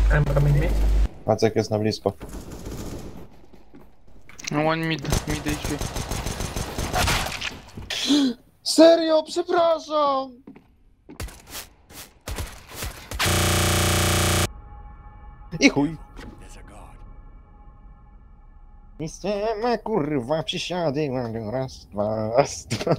Kamień mieć? Macek jest na blisko. No one mid HP. Serio, przepraszam! I chuj. Nic nie ma, kurwa, przysiady, raz, dwa, raz, dwa.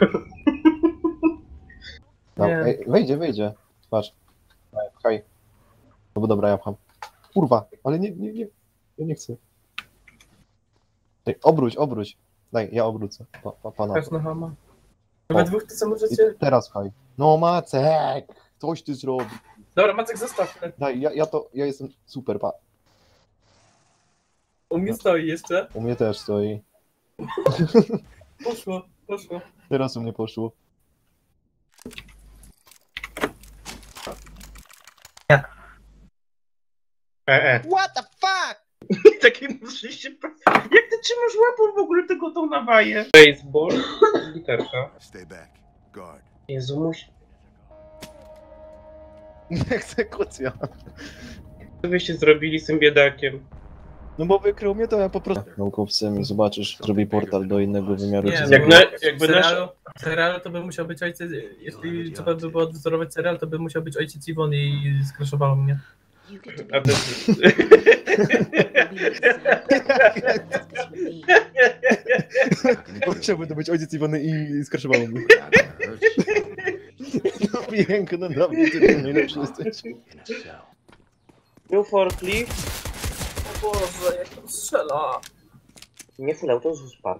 No, Nie. ej, wejdzie. Patrz. Hej. No bo dobra, ja pcham. Kurwa, ale nie. Ja nie chcę. Ej, obróć. Daj, ja obrócę. Pana. Też na hama. We dwóch to co I możecie... teraz haj. No Macek! Coś ty zrobi. Dobra, Macek zostaw. Daj, ja jestem super, pa. U mnie stoi jeszcze. U mnie też stoi. Poszło. Teraz u mnie poszło. What the fuck? Takie rzeczywiście... Jak ty trzymasz łapą w ogóle tego tą nawaję? Baseball, literka. Stay back. Guard. Jezu, musi... Egzekucja. Co byście zrobili z tym biedakiem? No bo wykrył mnie, to ja po prostu... Naukowcem, zobaczysz, zrobi portal do innego wymiaru. Nie, czy Jak za- na, W jakby nasz... serialu to by musiał być ojciec... Jeśli trzeba by było odwzorować serial, to by musiał być ojciec Iwony i skraszowało mnie. A to... Chciałby to być ojciec Iwony i skraszowało mnie. No piękno, dla mnie ty najlepszy jesteś. Był forklift. O Boże, jak to strzela. Nie full auto, z spadł.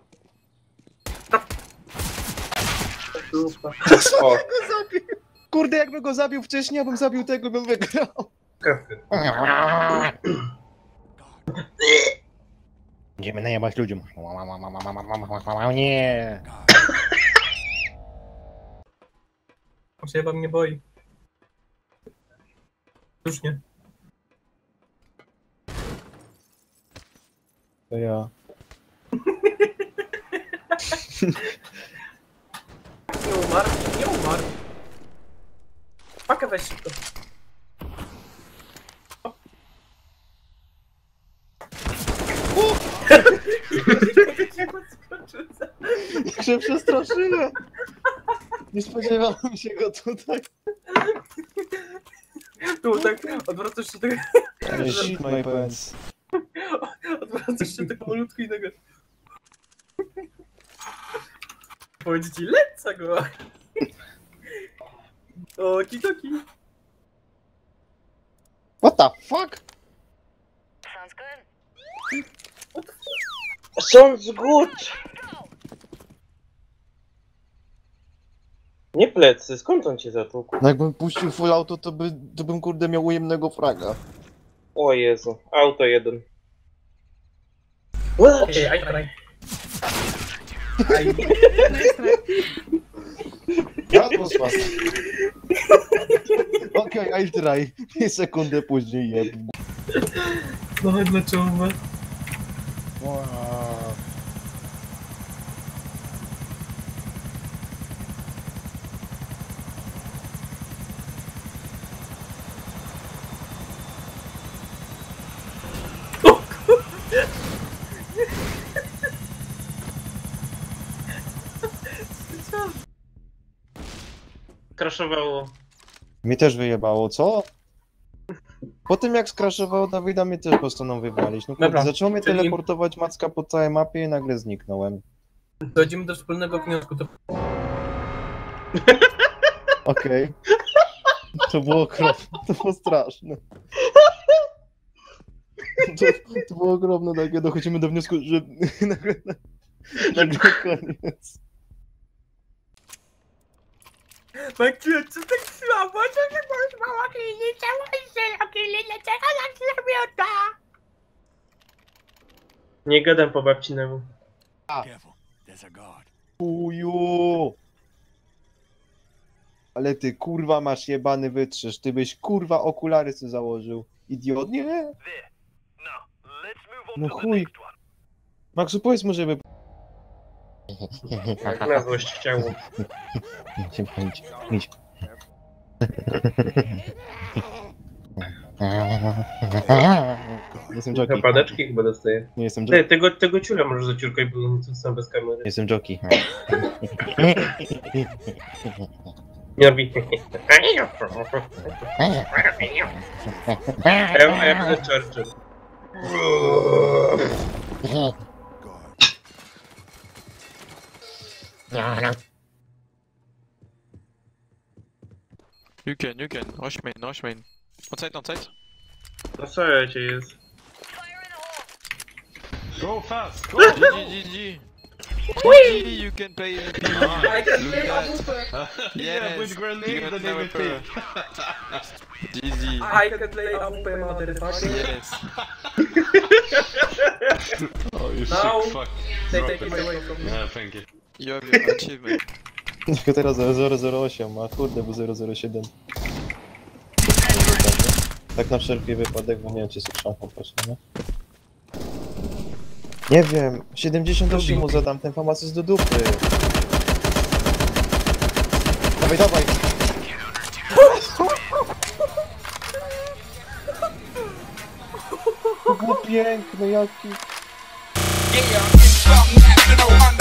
O, Kurde, jakby go zabił wcześniej, ja bym zabił tego, bym wygrał. kafy. Będziemy najebać ludziom. Nie. On się chyba mnie boi. Już nie. To ja. Nie umarł. Pakę weź szybko. Jak się przestraszyłem. Nie spodziewałem się go tutaj. Tu tak, odwracasz się tego... Shit my pants. Odwracasz się tego malutku innego. Powiedzieć ci, lecę go! Okidoki. What the fuck? Sounds good! Nie plecy, skąd on cię zatłukł? No jakbym puścił full auto, to bym kurde miał ujemnego fraga. O Jezu, auto jeden. Okej, I try. Ja to spas. Okej, I try. I sekundę później jeb. No dlaczego? Wow. Kraszowało. Mnie też wyjebało, co? Po tym jak skraszowało Dawida, mnie też postanowił wywalić. No kurde, Dobra, zaczęło mnie czyli- teleportować Macka po całej mapie i nagle zniknąłem. Dojdziemy do wspólnego wniosku. To... Okej. To było okropne, to było straszne. To było okropne, tak, dochodzimy do wniosku, że nagle koniec. Maciu, co tak słabo? Co nie możesz mała kliny? Czemu się kliny? Dlaczego tak zrobiona? Nie gadam po babcinemu. Careful. There's a guard. Uju! Ale ty kurwa masz jebany wytrzyż, ty byś kurwa okulary sobie założył. Idiot, nie? No chuj. Maxu, powiedz mu, żeby... Jak na złość chciało. Idź. Nie jestem jockey. Zapadeczki chyba dostaję. Nie jestem jockey. Tego ciula może zaciurkaj, bo on tu sam bez kamery. Nie jestem jockey. Nie robi. Ja będę Churchill. God. You can. Rush main. On site. No co cię jest? Go fast! Go! GG. GG, you can play MVP. I can Look play at AWP. Yeah, with you grenade got and never everything. GG. I can play AWP, motherfucker. Yes. Oh, you Now, sick fuck. Take Drop it it. away from me. Yeah, thank you. You have your achievement. Tylko teraz 008, a kurde, był 007. Tak na wszelki wypadek, bo nie wiem, czy słyszałem właśnie, nie? Nie wiem, 78 mu zadam, ten famas jest do dupy. Dawaj! To było piękne, jaki... Yeah, it's something happening on my